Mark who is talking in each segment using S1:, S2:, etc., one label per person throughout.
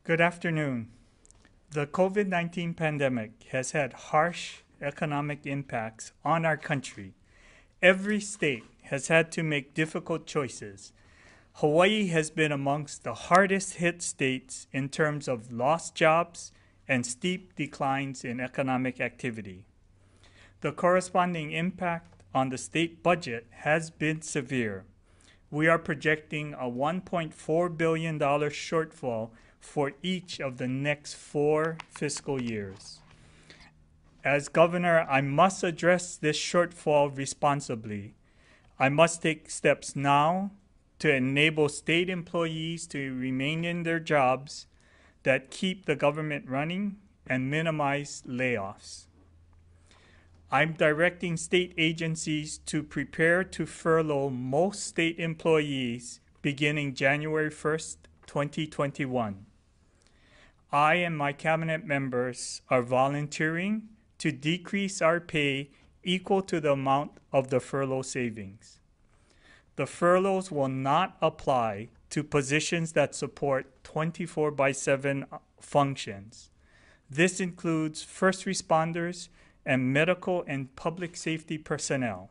S1: Good afternoon. The COVID-19 pandemic has had harsh economic impacts on our country. Every state has had to make difficult choices. Hawaii has been amongst the hardest hit states in terms of lost jobs and steep declines in economic activity. The corresponding impact on the state budget has been severe. We are projecting a $1.4 billion shortfall for each of the next 4 fiscal years. As governor, I must address this shortfall responsibly. I must take steps now to enable state employees to remain in their jobs that keep the government running and minimize layoffs. I'm directing state agencies to prepare to furlough most state employees beginning January 1st, 2021. I and my cabinet members are volunteering to decrease our pay equal to the amount of the furlough savings. The furloughs will not apply to positions that support 24/7 functions. This includes first responders and medical and public safety personnel,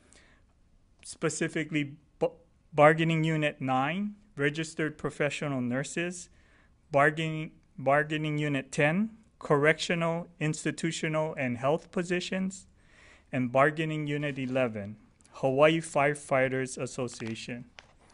S1: specifically Bargaining Unit 9, registered professional nurses, Bargaining Unit 10, correctional, institutional, and health positions, and Bargaining Unit 11, Hawaii Firefighters Association.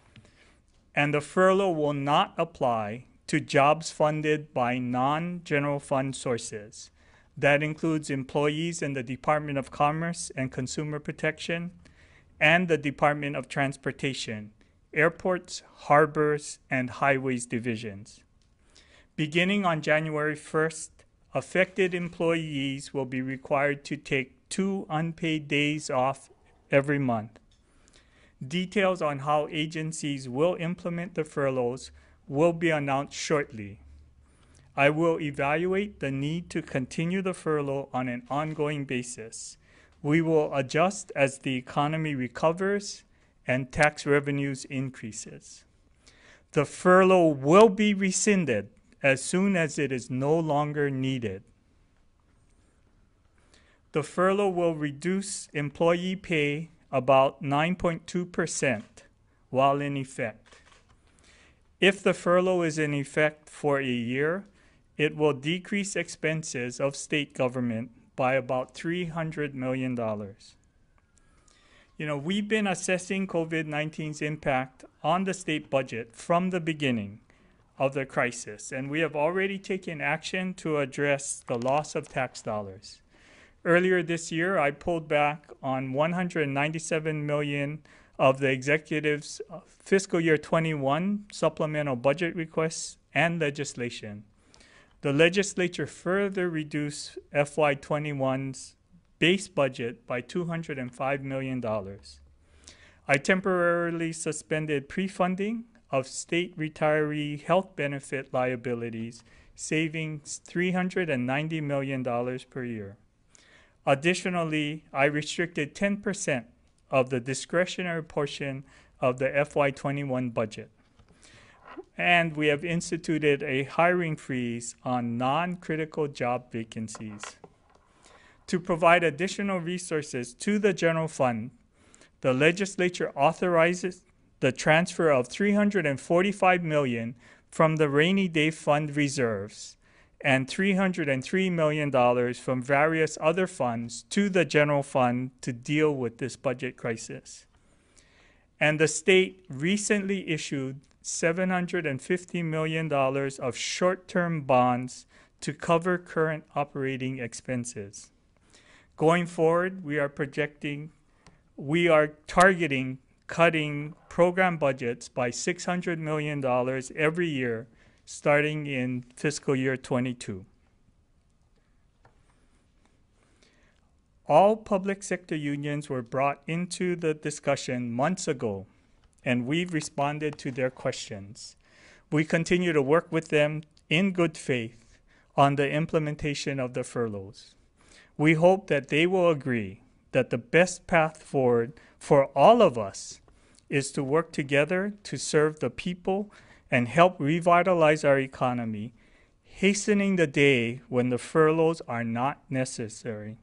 S1: And the furlough will not apply to jobs funded by non-general fund sources. That includes employees in the Department of Commerce and Consumer Protection and the Department of Transportation, airports, harbors, and highways divisions. Beginning on January 1st, affected employees will be required to take 2 unpaid days off every month. Details on how agencies will implement the furloughs will be announced shortly. I will evaluate the need to continue the furlough on an ongoing basis. We will adjust as the economy recovers and tax revenues increases. The furlough will be rescinded as soon as it is no longer needed. The furlough will reduce employee pay about 9.2% while in effect. If the furlough is in effect for a year, it will decrease expenses of state government by about $300 million. We've been assessing COVID-19's impact on the state budget from the beginning of the crisis, and we have already taken action to address the loss of tax dollars. Earlier this year, I pulled back on $197 million of the executive's fiscal year 21 supplemental budget requests and legislation. The legislature further reduced FY21's base budget by $205 million. I temporarily suspended pre-funding of state retiree health benefit liabilities, saving $390 million per year. Additionally, I restricted 10% of the discretionary portion of the FY21 budget. And we have instituted a hiring freeze on non-critical job vacancies. To provide additional resources to the general fund, the legislature authorizes the transfer of $345 million from the rainy day fund reserves and $303 million from various other funds to the general fund to deal with this budget crisis. And the state recently issued $750 million of short-term bonds to cover current operating expenses. Going forward, we are targeting cutting program budgets by $600 million every year starting in fiscal year 22. All public sector unions were brought into the discussion months ago, and we've responded to their questions. We continue to work with them in good faith on the implementation of the furloughs. We hope that they will agree that the best path forward for all of us is to work together to serve the people and help revitalize our economy hastening the day when the furloughs are not necessary.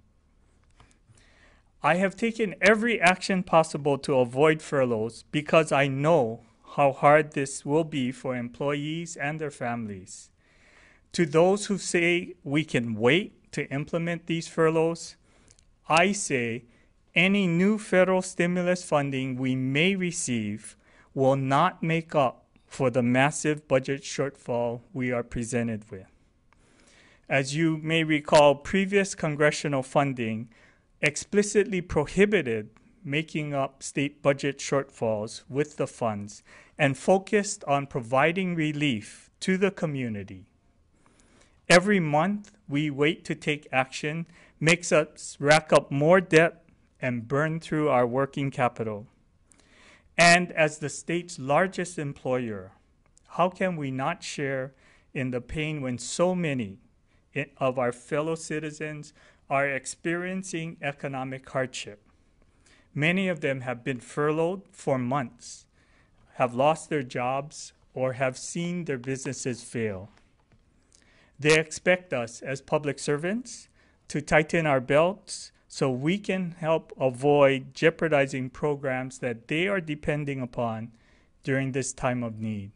S1: I have taken every action possible to avoid furloughs because I know how hard this will be for employees and their families. To those who say we can wait to implement these furloughs, I say any new federal stimulus funding we may receive will not make up for the massive budget shortfall we are presented with. As you may recall, previous congressional funding explicitly prohibited making up state budget shortfalls with the funds and focused on providing relief to the community. Every month we wait to take action makes us rack up more debt and burn through our working capital. And as the state's largest employer, how can we not share in the pain when so many of our fellow citizens are experiencing economic hardship? Many of them have been furloughed for months, have lost their jobs, or have seen their businesses fail. They expect us as public servants to tighten our belts so we can help avoid jeopardizing programs that they are depending upon during this time of need.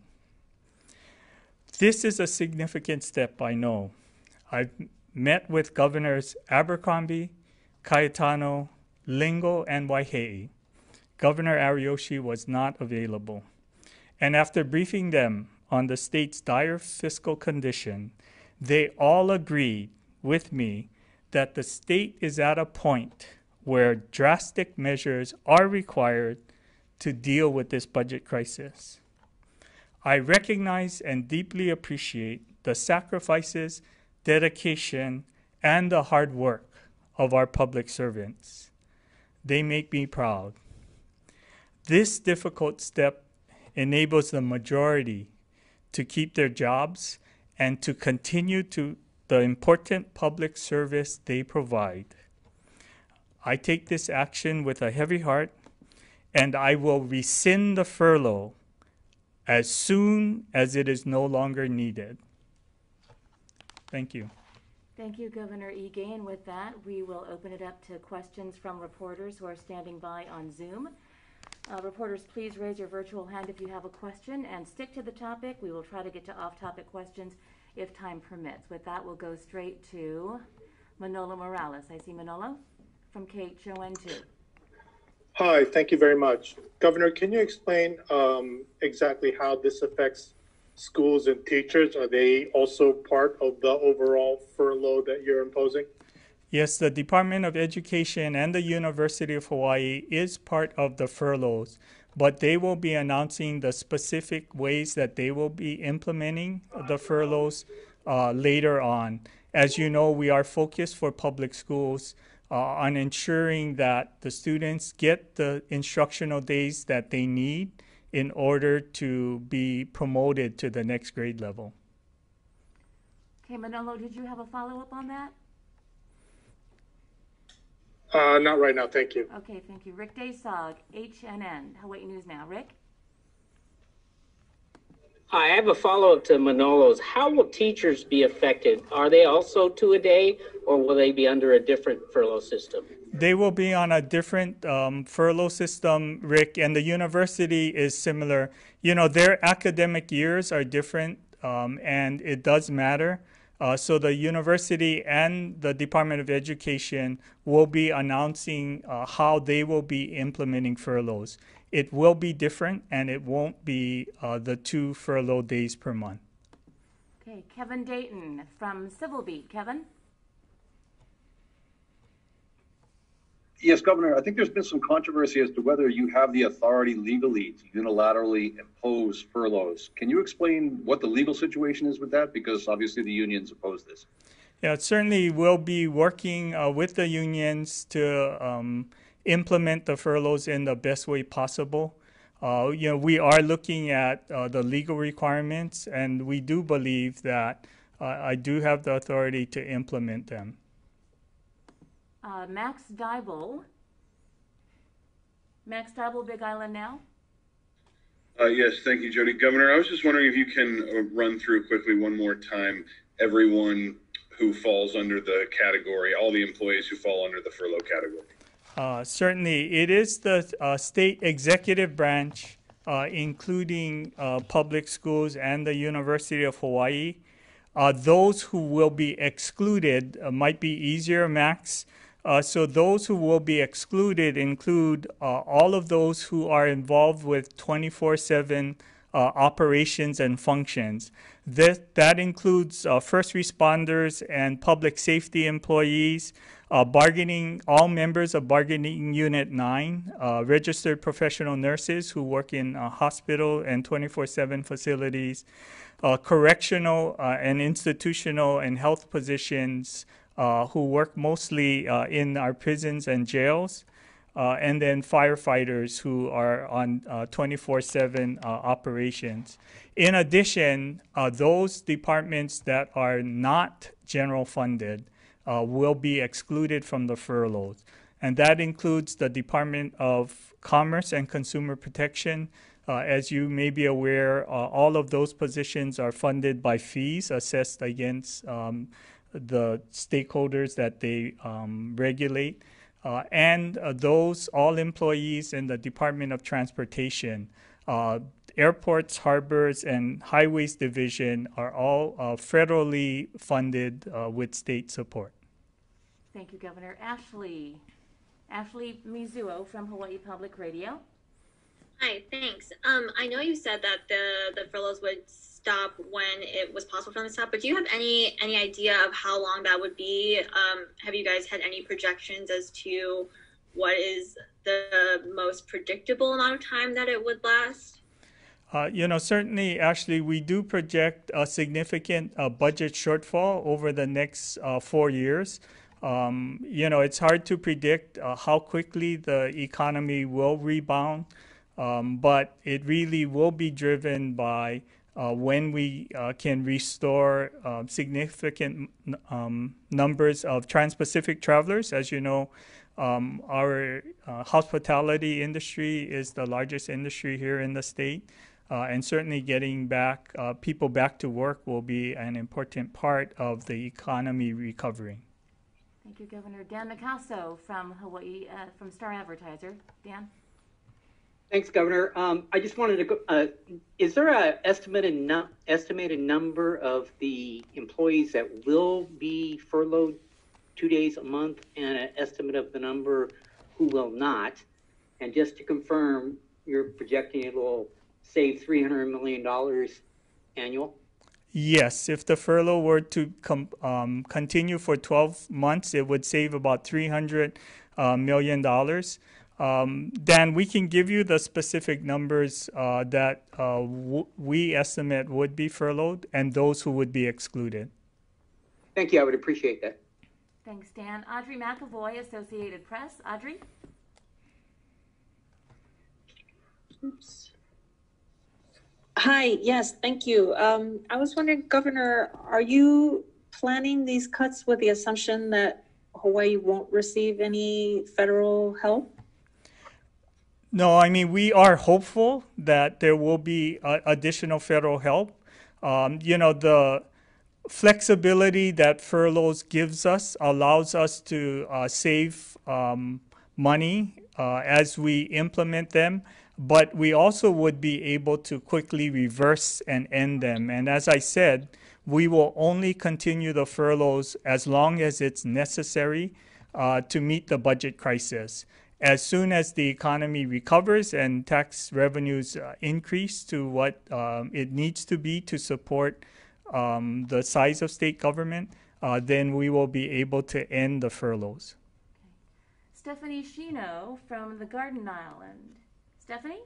S1: This is a significant step, I know. I've met with Governors Abercrombie, Cayetano, Lingo, and Waihee. Governor Ariyoshi was not available. And after briefing them on the state's dire fiscal condition, they all agreed with me that the state is at a point where drastic measures are required to deal with this budget crisis. I recognize and deeply appreciate the sacrifices, dedication, and the hard work of our public servants. They make me proud. This difficult step enables the majority to keep their jobs and to continue to the important public service they provide. I take this action with a heavy heart, and I will rescind the furlough as soon as it is no longer needed. Thank you.
S2: Thank you, Governor Ige. And with that, we will open it up to questions from reporters who are standing by on Zoom. Reporters, please raise your virtual hand if you have a question and stick to the topic. We will try to get to off-topic questions if time permits. With that, we'll go straight to Manolo Morales. I see Manolo from KHON2.
S3: Hi, thank you very much. Governor, can you explain exactly how this affects schools and teachers? Are they also part of the overall furlough that you're imposing?
S1: Yes, the Department of Education and the University of Hawaii is part of the furloughs, but they will be announcing the specific ways that they will be implementing the furloughs later on. As you know, we are focused for public schools on ensuring that the students get the instructional days that they need in order to be promoted to the next grade level.
S2: Okay, Manolo, did you have a follow-up on that?
S3: Not right now, thank you.
S2: Okay, thank you. Rick Daysog, HNN, Hawaii News Now. Rick?
S4: Hi, I have a follow-up to Manolo's. How will teachers be affected? Are they also 2 a day, or will they be under a different furlough system?
S1: They will be on a different furlough system, Rick, and the university is similar. You know, their academic years are different, and it does matter. So the university and the Department of Education will be announcing how they will be implementing furloughs. It will be different, and it won't be the 2 furlough days per month.
S2: Okay, Kevin Dayton from Civil Beat. Kevin?
S5: Yes, Governor, I think there's been some controversy as to whether you have the authority legally to unilaterally impose furloughs. Can you explain what the legal situation is with that? Because obviously the unions oppose this.
S1: Yeah, certainly we'll be working with the unions to implement the furloughs in the best way possible. You know, we are looking at the legal requirements, and we do believe that I do have the authority to implement them.
S2: Max Dybel. Max Dybel, Big Island Now.
S6: Yes, thank you, Jody. Governor, I was just wondering if you can run through quickly one more time everyone who falls under the category, all the employees who fall under the furlough category?
S1: Certainly, it is the state executive branch, including public schools and the University of Hawaii. Those who will be excluded might be easier, Max. So those who will be excluded include all of those who are involved with 24/7 operations and functions. That includes first responders and public safety employees, all members of bargaining unit 9, registered professional nurses who work in hospital and 24/7 facilities, correctional and institutional and health positions who work mostly in our prisons and jails, and then firefighters who are on 24/7 operations. In addition, those departments that are not general funded will be excluded from the furloughs. And that includes the Department of Commerce and Consumer Protection. As you may be aware, all of those positions are funded by fees assessed against the stakeholders that they regulate. And those all employees in the Department of Transportation, airports, harbors, and highways division are all federally funded with state support.
S2: Thank you, Governor. Ashley Mizuo from Hawaii Public Radio.
S7: Hi, thanks. I know you said that the furloughs would stop when it was possible for them to stop, but do you have any idea of how long that would be? Have you guys had any projections as to what is the most predictable amount of time that it would last?
S1: Certainly, Ashley, we do project a significant budget shortfall over the next 4 years. It's hard to predict how quickly the economy will rebound, but it really will be driven by when we can restore significant numbers of trans-Pacific travelers. As you know, our hospitality industry is the largest industry here in the state. And certainly getting people back to work will be an important part of the economy recovering.
S2: Thank you, Governor. Dan Micasso from Hawaii, from Star Advertiser. Dan?
S8: Thanks, Governor. I just wanted to go, is there an estimated number of the employees that will be furloughed 2 days a month and an estimate of the number who will not? And just to confirm, you're projecting it will save $300 million annual?
S1: Yes, if the furlough were to continue for 12 months, it would save about $300 million. Dan, we can give you the specific numbers that we estimate would be furloughed and those who would be excluded.
S8: Thank you. I would appreciate that.
S2: Thanks, Dan. Audrey McAvoy, Associated Press. Audrey?
S9: Oops. Hi, yes, thank you. I was wondering, Governor, are you planning these cuts with the assumption that Hawaii won't receive any federal help?
S1: No, I mean, we are hopeful that there will be additional federal help. The flexibility that furloughs gives us allows us to save money as we implement them, but we also would be able to quickly reverse and end them. And as I said, we will only continue the furloughs as long as it's necessary to meet the budget crisis. As soon as the economy recovers and tax revenues increase to what it needs to be to support the size of state government, then we will be able to end the furloughs.
S2: Okay. Stephanie Shino from the Garden Island. Stephanie?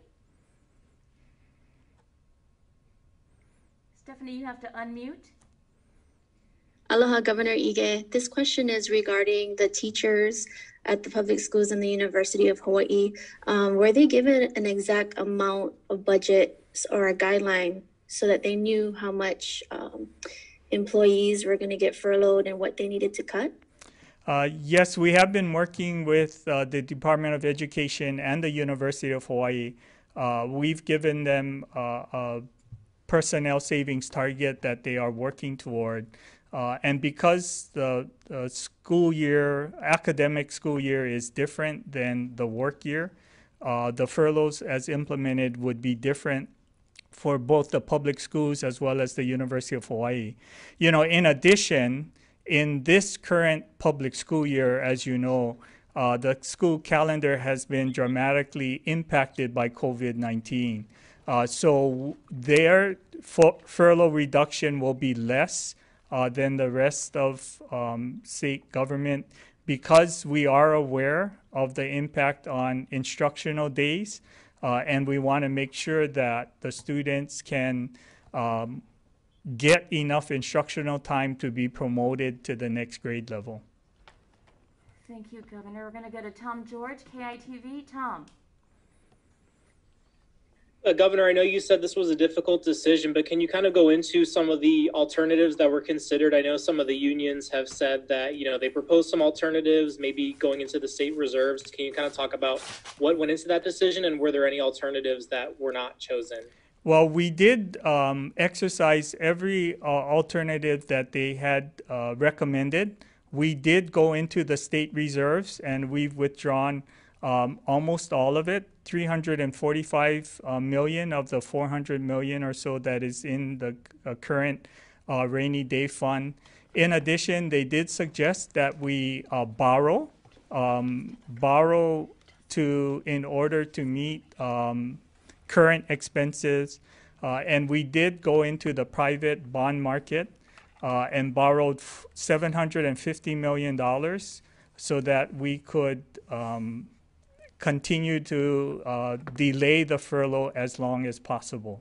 S2: Stephanie, you have to unmute.
S10: Aloha, Governor Ige. This question is regarding the teachers at the public schools in the University of Hawaii. Were they given an exact amount of budget or a guideline so that they knew how much employees were going to get furloughed and what they needed to cut?
S1: Yes, we have been working with the Department of Education and the University of Hawaii. We've given them a personnel savings target that they are working toward. And because the school year, academic school year is different than the work year, the furloughs as implemented would be different for both the public schools as well as the University of Hawaii. In addition, in this current public school year, as you know, the school calendar has been dramatically impacted by COVID-19. So their furlough reduction will be less than the rest of state government because we are aware of the impact on instructional days. And we want to make sure that the students can get enough instructional time to be promoted to the next grade level.
S2: Thank you, Governor. We're going to go to Tom George, KITV. Tom.
S11: Governor, I know you said this was a difficult decision, but can you kind of go into some of the alternatives that were considered? I know some of the unions have said that, they proposed some alternatives, maybe going into the state reserves. Can you kind of talk about what went into that decision, and were there any alternatives that were not chosen?
S1: Well, we did exercise every alternative that they had recommended. We did go into the state reserves, and we've withdrawn almost all of it, 345 million of the 400 million or so that is in the current rainy day fund. In addition, they did suggest that we borrow in order to meet current expenses, and we did go into the private bond market and borrowed $750 million so that we could continue to delay the furlough as long as possible.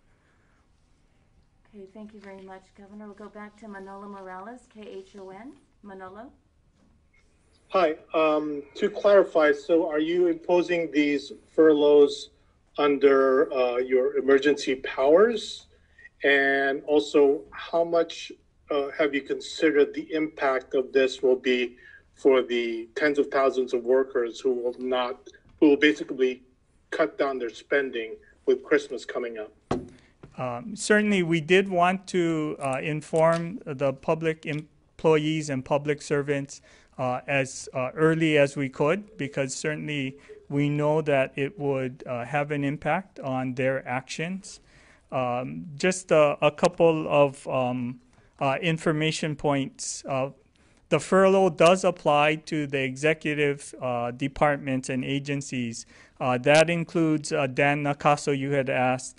S2: Okay, thank you very much, Governor. We'll go back to Manolo Morales, KHON. Manolo?
S3: Hi. To clarify, so are you imposing these furloughs under your emergency powers? And also, how much have you considered the impact of this will be for the tens of thousands of workers who will basically cut down their spending with Christmas coming up?
S1: Certainly, we did want to inform the public employees and public servants as early as we could, because certainly we know that it would have an impact on their actions. Just a couple of information points. The furlough does apply to the executive departments and agencies. That includes, Dan Nakaso, you had asked,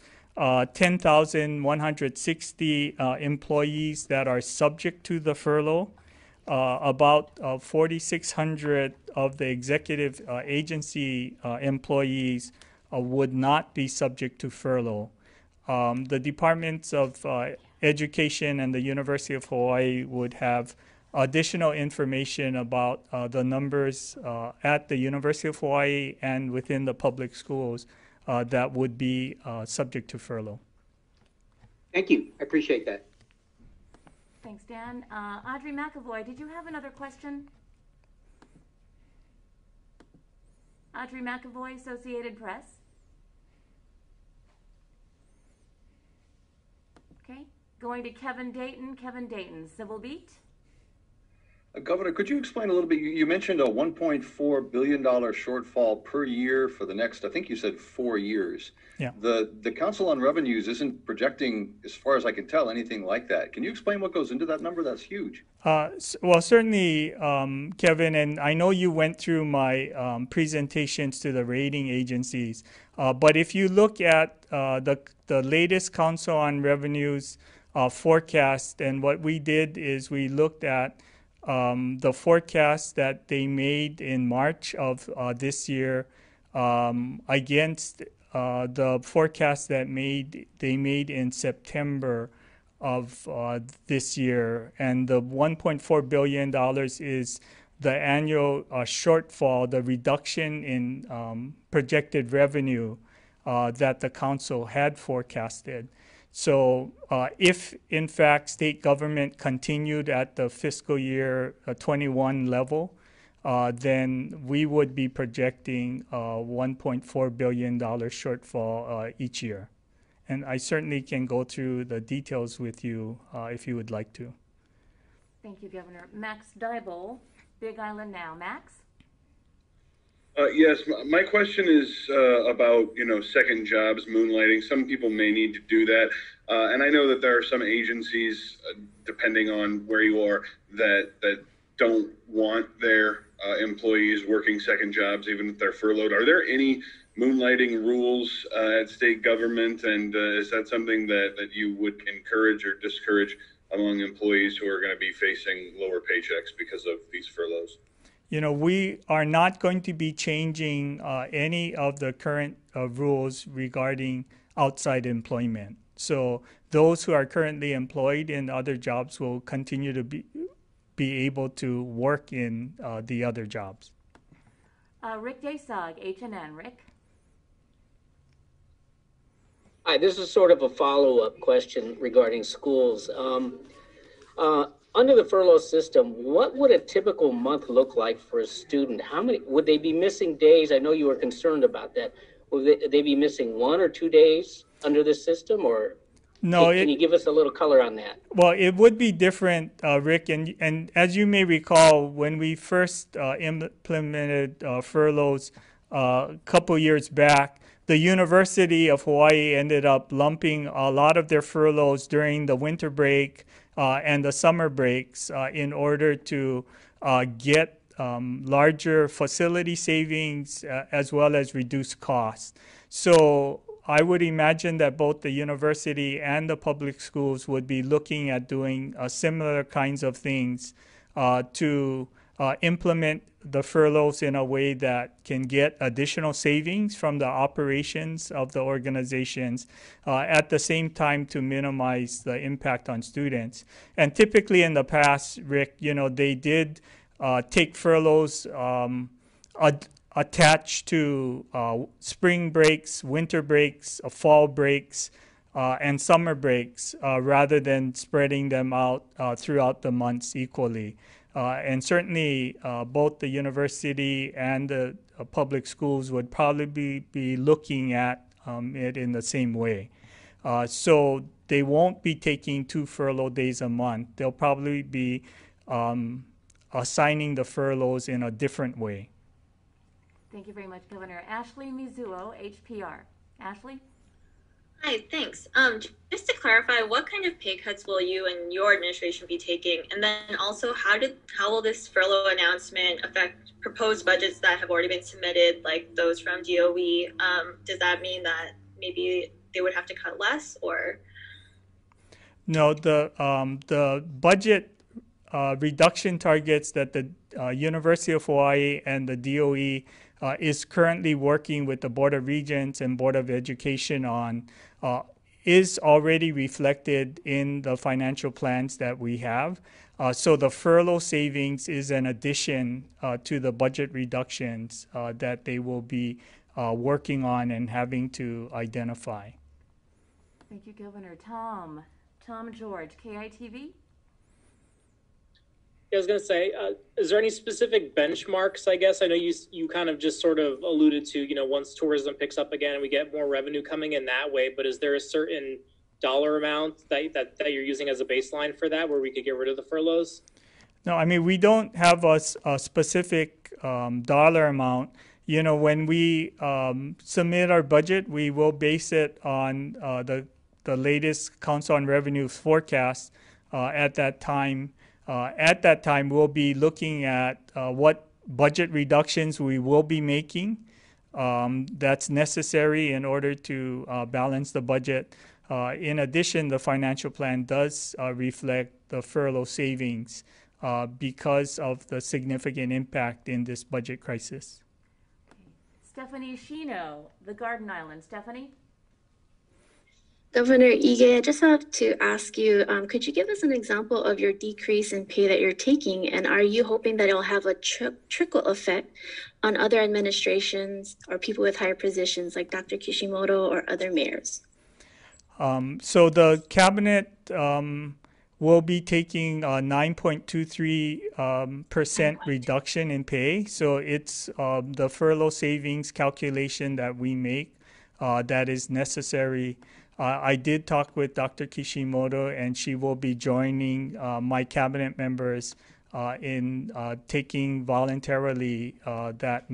S1: 10,160 employees that are subject to the furlough. About 4,600 of the executive agency employees would not be subject to furlough. The Departments of Education and the University of Hawaii would have additional information about the numbers at the University of Hawaii and within the public schools that would be subject to furlough.
S8: Thank you. I appreciate that.
S2: Thanks, Dan. Audrey McAvoy, did you have another question? Audrey McAvoy, Associated Press. Okay, going to Kevin Dayton. Kevin Dayton, Civil Beat.
S5: Governor, could you explain a little bit? You mentioned a $1.4 billion shortfall per year for the next, I think you said 4 years.
S1: Yeah.
S5: The Council on Revenues isn't projecting, as far as I can tell, anything like that. Can you explain what goes into that number? That's huge.
S1: Well, certainly, Kevin, and I know you went through my presentations to the rating agencies, but if you look at the latest Council on Revenues forecast, and what we did is we looked at the forecast that they made in March of this year against the forecast that they made in September of this year, and the $1.4 billion is the annual shortfall, the reduction in projected revenue that the council had forecasted. So if, in fact, state government continued at the fiscal year 21 level, then we would be projecting a $1.4 billion shortfall each year. And I certainly can go through the details with you if you would like to.
S2: Thank you, Governor. Max Dybel, Big Island Now. Max?
S6: Yes, my question is about, second jobs, moonlighting. Some people may need to do that. And I know that there are some agencies, depending on where you are, that don't want their employees working second jobs, even if they're furloughed. Are there any moonlighting rules at state government? And is that something that you would encourage or discourage among employees who are going to be facing lower paychecks because of these furloughs?
S1: We are not going to be changing any of the current rules regarding outside employment. So those who are currently employed in other jobs will continue to be able to work in the other jobs.
S2: Rick Desog, H&N. Rick?
S4: Hi, this is sort of a follow-up question regarding schools. Under the furlough system, what would a typical month look like for a student? How many would they be missing days? I know you were concerned about that. Would they be missing 1 or 2 days under this system, or
S1: no?
S4: Can you give us a little color on that?
S1: Well, it would be different, Rick, and as you may recall, when we first implemented furloughs a couple years back, the University of Hawaii ended up lumping a lot of their furloughs during the winter break and the summer breaks in order to get larger facility savings as well as reduced costs. So I would imagine that both the university and the public schools would be looking at doing similar kinds of things to implement the furloughs in a way that can get additional savings from the operations of the organizations, at the same time to minimize the impact on students. And typically in the past, Rick, they did take furloughs attached to spring breaks, winter breaks, fall breaks, and summer breaks, rather than spreading them out throughout the months equally. And certainly both the university and the public schools would probably be looking at it in the same way. So they won't be taking 2 furlough days a month. They'll probably be assigning the furloughs in a different way.
S2: Thank you very much, Governor. Ashley Mizuo, HPR. Ashley?
S7: Hi, thanks. Just to clarify, what kind of pay cuts will you and your administration be taking? And then also, how will this furlough announcement affect proposed budgets that have already been submitted, like those from DOE? Does that mean that maybe they would have to cut less, or?
S1: No, the budget reduction targets that the University of Hawaii and the DOE is currently working with the Board of Regents and Board of Education on is already reflected in the financial plans that we have. So the furlough savings is an addition to the budget reductions that they will be working on and having to identify.
S2: Thank you, Governor. Tom George, KITV.
S11: I was going to say, is there any specific benchmarks, I guess? I know you kind of just sort of alluded to, once tourism picks up again and we get more revenue coming in that way, but is there a certain dollar amount that you're using as a baseline for that where we could get rid of the furloughs?
S1: No, I mean, we don't have a specific dollar amount. When we submit our budget, we will base it on the latest Council on Revenue forecast at that time. At that time, we'll be looking at what budget reductions we will be making that's necessary in order to balance the budget. In addition, the financial plan does reflect the furlough savings because of the significant impact in this budget crisis.
S2: Stephanie Shino, the Garden Island. Stephanie?
S10: Governor Ige, I just have to ask you, could you give us an example of your decrease in pay that you're taking, and are you hoping that it'll have a trickle effect on other administrations or people with higher positions like Dr. Kishimoto or other mayors?
S1: So the cabinet will be taking a 9.23% reduction in pay. So it's the furlough savings calculation that we make that is necessary I did talk with Dr. Kishimoto, and she will be joining my cabinet members in taking voluntarily that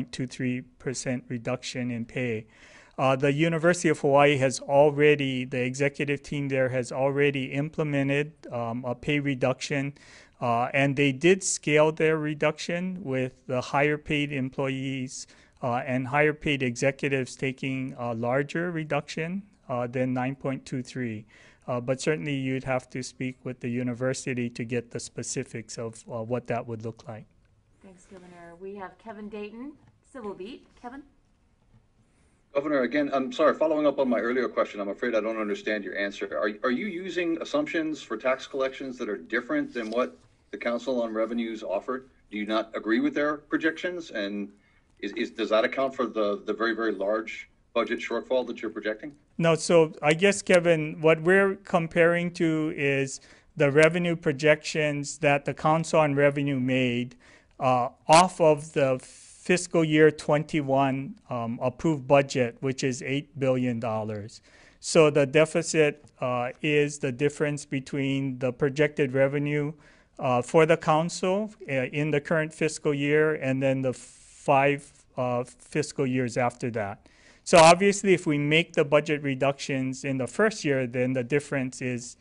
S1: 9.23% reduction in pay. The University of Hawaii has already, the executive team there has already implemented a pay reduction, and they did scale their reduction with the higher paid employees and higher paid executives taking a larger reduction than 9.23. But certainly you'd have to speak with the university to get the specifics of what that would look like.
S2: Thanks, Governor. We have Kevin Dayton, Civil Beat. Kevin?
S5: Governor, again, I'm sorry, following up on my earlier question, I'm afraid I don't understand your answer. Are you using assumptions for tax collections that are different than what the Council on Revenues offered? Do you not agree with their projections? And does that account for the very, very large budget shortfall that you're projecting?
S1: No, so I guess, Kevin, what we're comparing to is the revenue projections that the Council on Revenue made off of the fiscal year 21 approved budget, which is $8 billion. So the deficit is the difference between the projected revenue for the council in the current fiscal year and then the 5 fiscal years after that. So obviously, if we make the budget reductions in the first year, then the difference is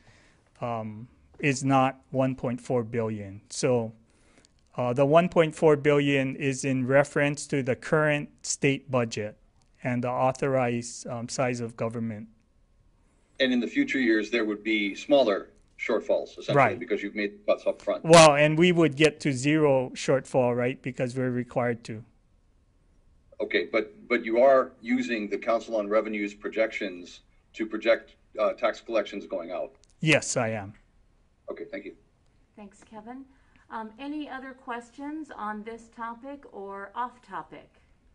S1: not 1.4 billion. So the 1.4 billion is in reference to the current state budget and the authorized size of government.
S5: And in the future years, there would be smaller shortfalls, essentially,
S1: right,
S5: because you've made cuts up front.
S1: Well, and we would get to zero shortfall, right, because we're required to.
S5: Okay, but you are using the Council on Revenue's projections to project tax collections going out?
S1: Yes, I am.
S5: Okay, thank you.
S2: Thanks, Kevin. Any other questions on this topic or off topic?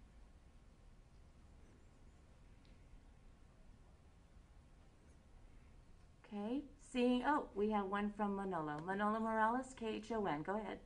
S2: Okay, we have one from Manolo. Manolo Morales, KHON, go ahead.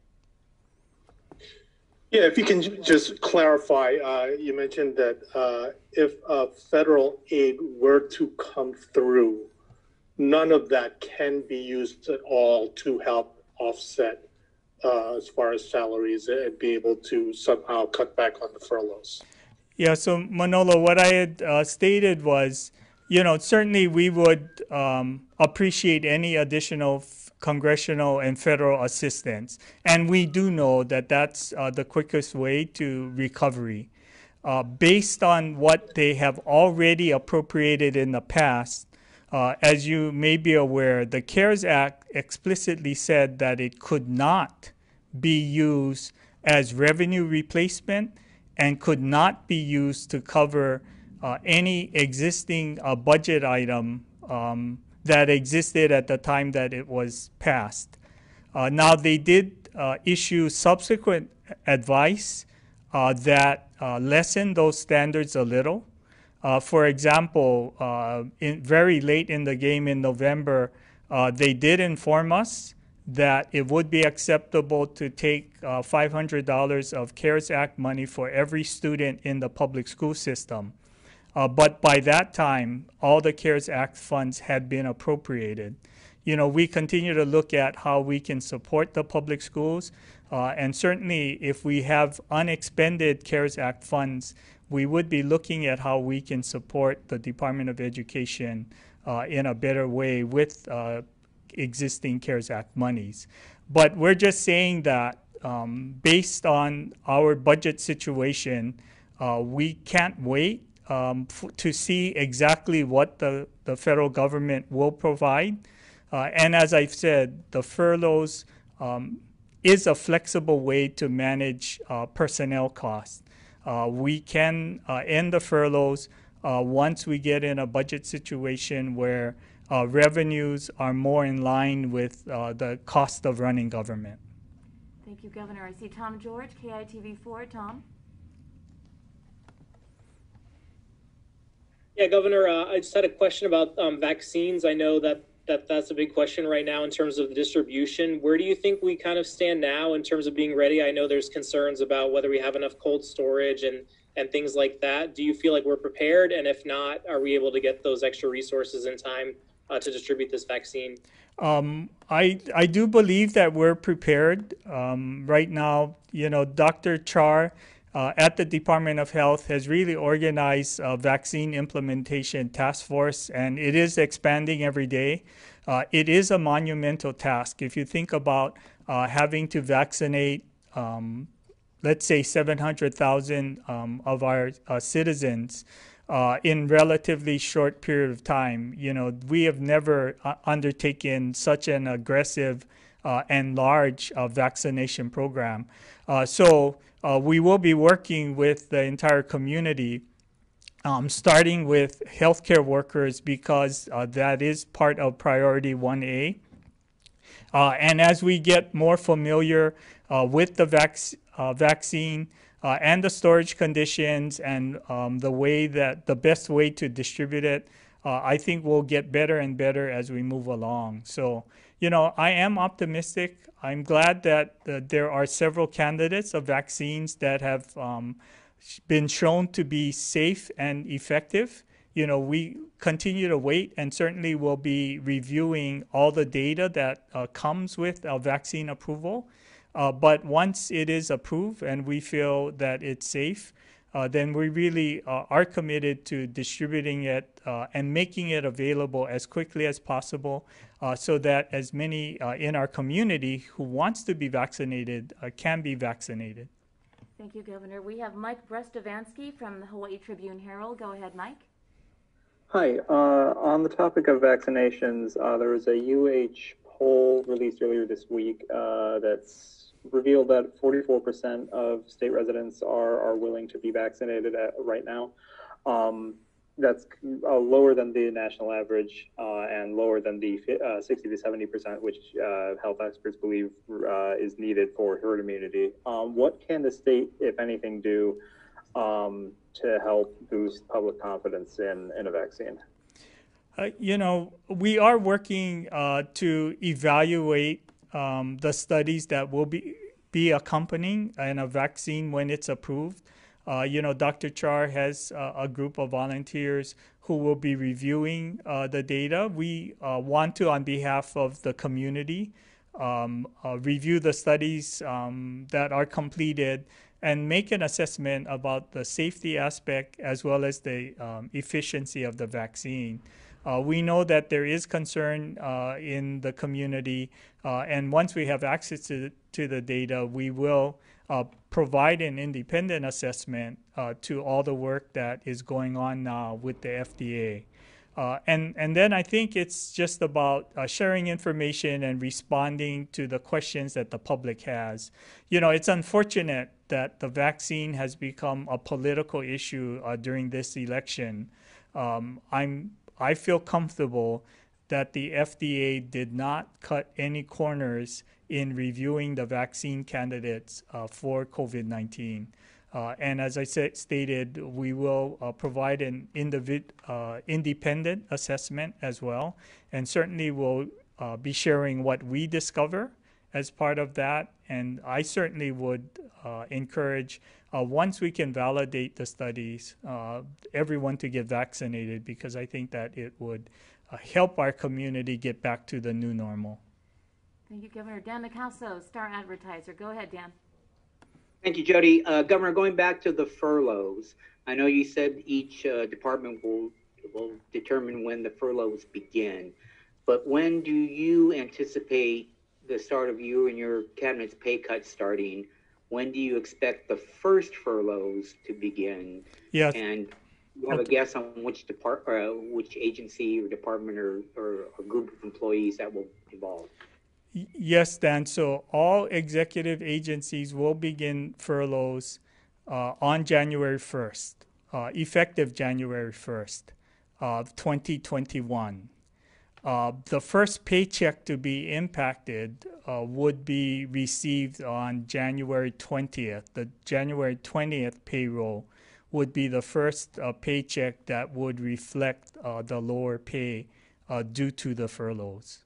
S3: Yeah, if you can just clarify, you mentioned that if federal aid were to come through, none of that can be used at all to help offset as far as salaries and be able to somehow cut back on the furloughs.
S1: Yeah, so Manolo, what I had stated was, certainly we would appreciate any additional congressional and federal assistance. And we do know that that's the quickest way to recovery. Based on what they have already appropriated in the past, as you may be aware, the CARES Act explicitly said that it could not be used as revenue replacement and could not be used to cover any existing budget item that existed at the time that it was passed. Now, they did issue subsequent advice that lessened those standards a little. For example, very late in the game in November, they did inform us that it would be acceptable to take $500 of CARES Act money for every student in the public school system. But by that time, all the CARES Act funds had been appropriated. We continue to look at how we can support the public schools. And certainly, if we have unexpended CARES Act funds, we would be looking at how we can support the Department of Education in a better way with existing CARES Act monies. But we're just saying that based on our budget situation, we can't wait to see exactly what the federal government will provide. And as I've said, the furloughs is a flexible way to manage personnel costs. We can end the furloughs once we get in a budget situation where revenues are more in line with the cost of running government.
S2: Thank you, Governor. I see Tom George, KITV4. Tom?
S11: Yeah, Governor, I just had a question about vaccines. I know that's a big question right now in terms of the distribution. Where do you think we kind of stand now in terms of being ready? I know there's concerns about whether we have enough cold storage and and things like that. Do you feel like we're prepared? And if not, are we able to get those extra resources in time to distribute this vaccine?
S1: I do believe that we're prepared. Right now, Dr. Char at the Department of Health has really organized a vaccine implementation task force, and it is expanding every day. It is a monumental task. If you think about having to vaccinate, let's say 700,000 of our citizens in relatively short period of time. We have never undertaken such an aggressive and large vaccination program. So we will be working with the entire community, starting with healthcare workers, because that is part of priority 1A. And as we get more familiar with the vaccine and the storage conditions and the best way to distribute it, I think we'll get better and better as we move along. So, I am optimistic. I'm glad that there are several candidates of vaccines that have been shown to be safe and effective. We continue to wait, and certainly we'll be reviewing all the data that comes with a vaccine approval. But once it is approved and we feel that it's safe, then we really are committed to distributing it and making it available as quickly as possible so that as many in our community who wants to be vaccinated can be vaccinated.
S2: Thank you, Governor. We have Mike Brestovansky from the Hawaii Tribune Herald. Go ahead, Mike.
S12: Hi. On the topic of vaccinations, there was a UH poll released earlier this week that's revealed that 44% of state residents are willing to be vaccinated right now. That's lower than the national average and lower than the 60 to 70%, which health experts believe is needed for herd immunity. What can the state, if anything, do to help boost public confidence in a vaccine?
S1: We are working to evaluate the studies that will be accompanying in a vaccine when it's approved. Dr. Char has a group of volunteers who will be reviewing the data. We want to, on behalf of the community, review the studies that are completed and make an assessment about the safety aspect as well as the efficiency of the vaccine. We know that there is concern in the community, and once we have access to the data, we will provide an independent assessment to all the work that is going on now with the FDA. And then I think it's just about sharing information and responding to the questions that the public has. It's unfortunate that the vaccine has become a political issue during this election. I feel comfortable that the FDA did not cut any corners in reviewing the vaccine candidates for COVID-19. And as I stated, we will provide an independent assessment as well. And certainly we'll be sharing what we discover as part of that. And I certainly would encourage, once we can validate the studies, everyone to get vaccinated, because I think that it would help our community get back to the new normal.
S2: Thank you, Governor. Dan Micalso, Star Advertiser. Go ahead, Dan.
S8: Thank you, Jody. Governor, going back to the furloughs, I know you said each department will determine when the furloughs begin, but when do you anticipate the start of you and your cabinet's pay cuts starting? When do you expect the first furloughs to begin?
S1: Yes.
S8: And you have a guess on which agency or department or group of employees that will involve?
S1: Yes, Dan. So all executive agencies will begin furloughs on January 1st, effective January 1st of 2021. The first paycheck to be impacted would be received on January 20th. The January 20th payroll would be the first paycheck that would reflect the lower pay due to the furloughs.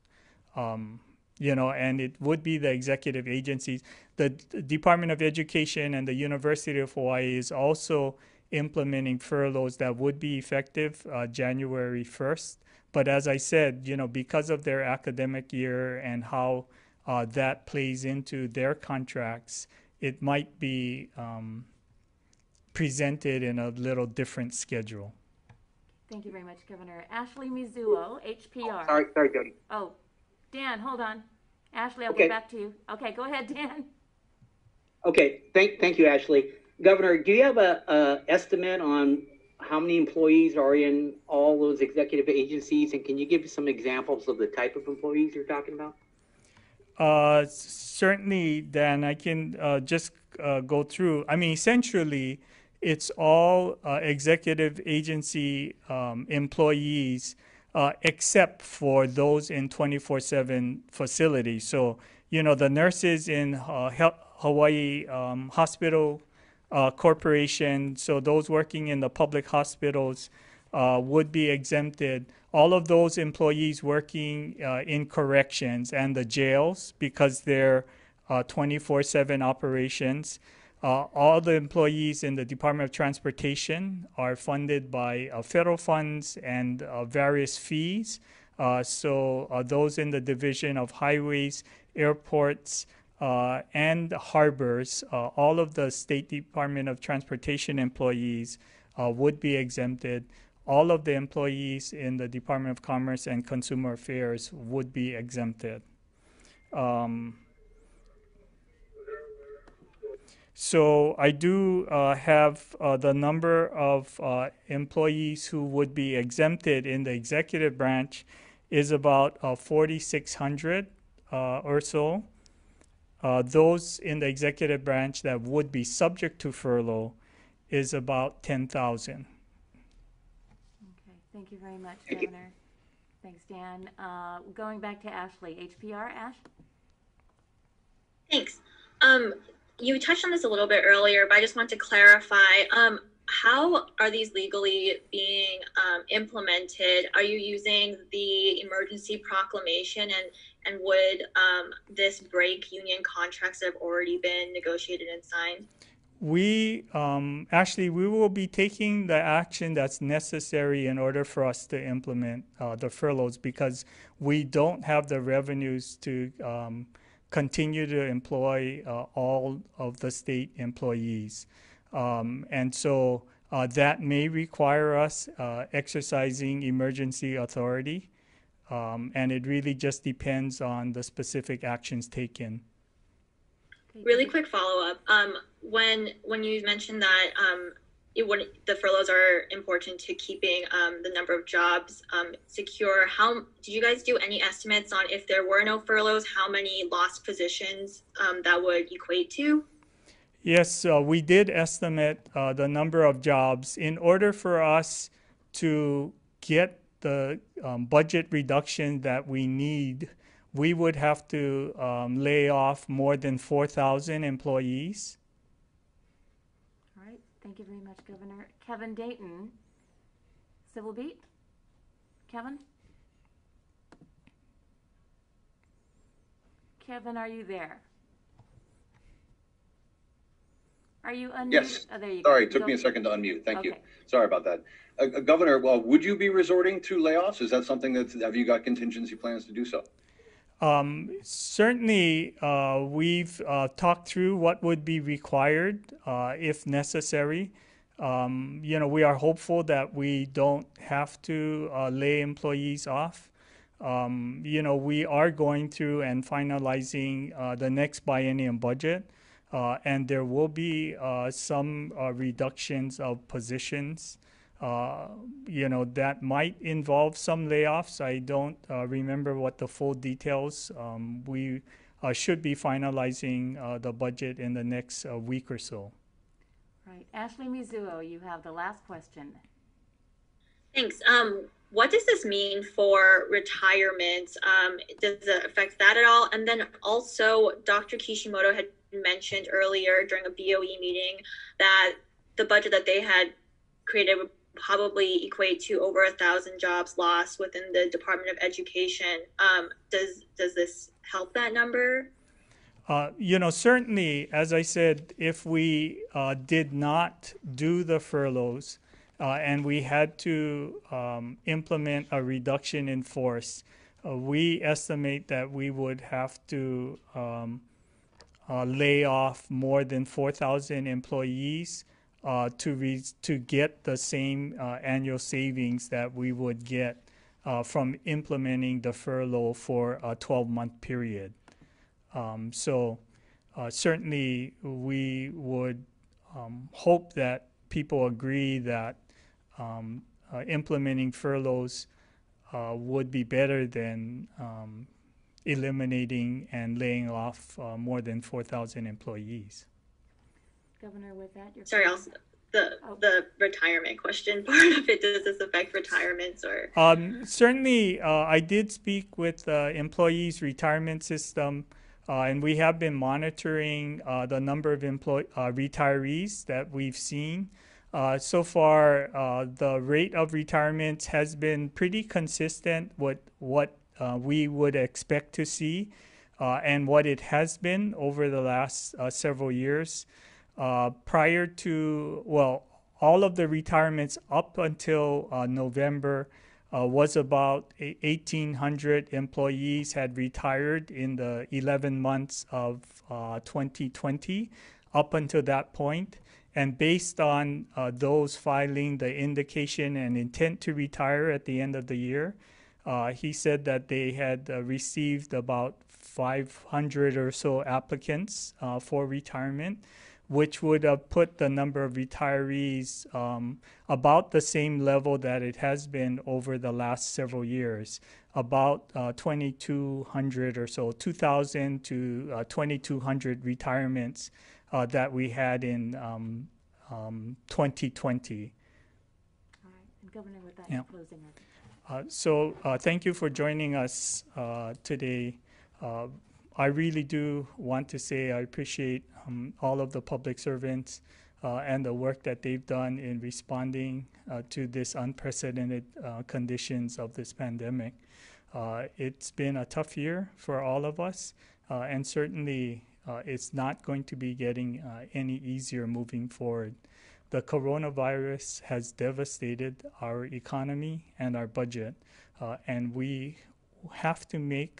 S1: And it would be the executive agencies. The Department of Education and the University of Hawaii is also implementing furloughs that would be effective January 1st. But as I said, because of their academic year and how that plays into their contracts, it might be presented in a little different schedule.
S2: Thank you very much, Governor. Ashley Mizuo, HPR.
S8: Sorry, Jody.
S2: Oh, Dan, hold on. Ashley, I'll
S8: Okay.
S2: get back to you. Okay, go ahead, Dan.
S8: Okay, thank you, Ashley. Governor, do you have a estimate on how many employees are in all those executive agencies, and can you give some examples of the type of employees you're talking about?
S1: Certainly, Dan, I can just go through. I mean, essentially, it's all executive agency employees except for those in 24/7 facilities. So, the nurses in Hawaii Hospital Corporation, so those working in the public hospitals would be exempted. All of those employees working in corrections and the jails, because they're 24/7 operations. All the employees in the Department of Transportation are funded by federal funds and various fees. So those in the Division of Highways, Airports, and harbors, all of the State Department of Transportation employees would be exempted. All of the employees in the Department of Commerce and Consumer Affairs would be exempted. So I do have the number of employees who would be exempted in the executive branch is about 4,600 or so. Those in the executive branch that would be subject to furlough is about 10,000.
S2: Okay, thank you very much, Governor. Thanks, Dan. Going back to Ashley, HPR, Ash?
S7: Thanks. You touched on this a little bit earlier, but I just want to clarify. How are these legally being implemented? Are you using the emergency proclamation, and would this break union contracts that have already been negotiated and signed?
S1: We actually we will be taking the action that's necessary in order for us to implement the furloughs, because we don't have the revenues to continue to employ all of the state employees. And so that may require us exercising emergency authority, and it really just depends on the specific actions taken.
S7: Really quick follow-up. When you mentioned that the furloughs are important to keeping the number of jobs secure, did you guys do any estimates on, if there were no furloughs, how many lost positions that would equate to?
S1: Yes, we did estimate the number of jobs. In order for us to get the budget reduction that we need, we would have to lay off more than 4,000 employees.
S2: All right, thank you very much, Governor. Kevin Dayton, Civil Beat. Kevin? Kevin, are you there? Are you unmuted?
S5: Yes.
S2: Oh, there you
S5: Sorry,
S2: go.
S5: it took me a second to unmute. Thank you.
S2: Okay.
S5: Sorry about that. Governor, well, would you be resorting to layoffs? Is that something have you got contingency plans to do so?
S1: Certainly, we've talked through what would be required if necessary. We are hopeful that we don't have to lay employees off. We are going through and finalizing the next biennium budget, and there will be some reductions of positions. That might involve some layoffs. I don't remember what the full details. We should be finalizing the budget in the next week or so.
S2: Right. Ashley Mizuo, you have the last question.
S7: Thanks. What does this mean for retirement? Does it affect that at all? And then also, Dr. Kishimoto had mentioned earlier during a BOE meeting that the budget that they had created would probably equate to over 1,000 jobs lost within the Department of Education. Does this help that number?
S1: Certainly, as I said, if we did not do the furloughs and we had to implement a reduction in force, we estimate that we would have to lay off more than 4,000 employees to get the same annual savings that we would get from implementing the furlough for a 12-month period. Certainly we would hope that people agree that implementing furloughs would be better than eliminating and laying off more than 4,000 employees.
S2: Governor, with that, your
S7: Sorry, also the retirement question part of it. Does this affect retirements or?
S1: Certainly, I did speak with the employees' retirement system, and we have been monitoring the number of retirees that we've seen. So far, the rate of retirements has been pretty consistent with what we would expect to see and what it has been over the last several years. Prior to, all of the retirements up until November was about 1,800 employees had retired in the 11 months of 2020 up until that point. And based on those filing the indication and intent to retire at the end of the year, he said that they had received about 500 or so applicants for retirement, which would have put the number of retirees about the same level that it has been over the last several years, about 2,200 or so, 2,000 to 2,200 retirements that we had in 2020.
S2: All right, and Governor, with that,
S1: Yeah.
S2: your closing remarks.
S1: Thank you for joining us today. I really do want to say I appreciate all of the public servants and the work that they've done in responding to this unprecedented conditions of this pandemic. It's been a tough year for all of us, and certainly it's not going to be getting any easier moving forward. The coronavirus has devastated our economy and our budget, and we have to make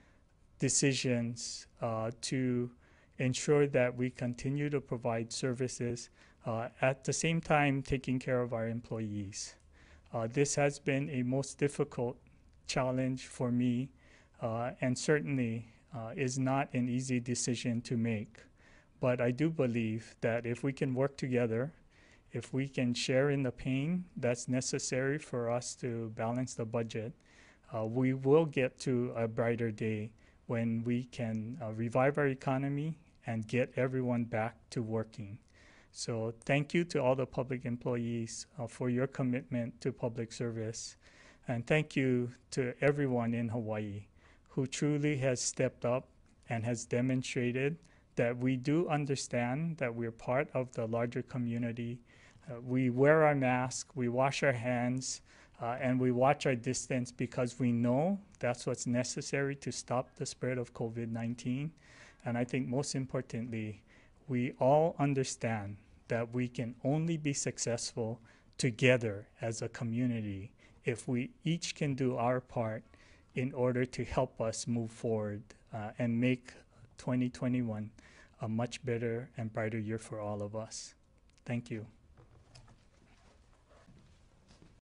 S1: decisions to ensure that we continue to provide services at the same time taking care of our employees. This has been a most difficult challenge for me and certainly is not an easy decision to make. But I do believe that if we can work together, if we can share in the pain that's necessary for us to balance the budget, we will get to a brighter day when we can revive our economy and get everyone back to working. So thank you to all the public employees for your commitment to public service. And thank you to everyone in Hawaii who truly has stepped up and has demonstrated that we do understand that we're part of the larger community. We wear our mask, we wash our hands, and we watch our distance because we know that's what's necessary to stop the spread of COVID-19. And I think most importantly, we all understand that we can only be successful together as a community if we each can do our part in order to help us move forward and make 2021 a much better and brighter year for all of us. Thank you.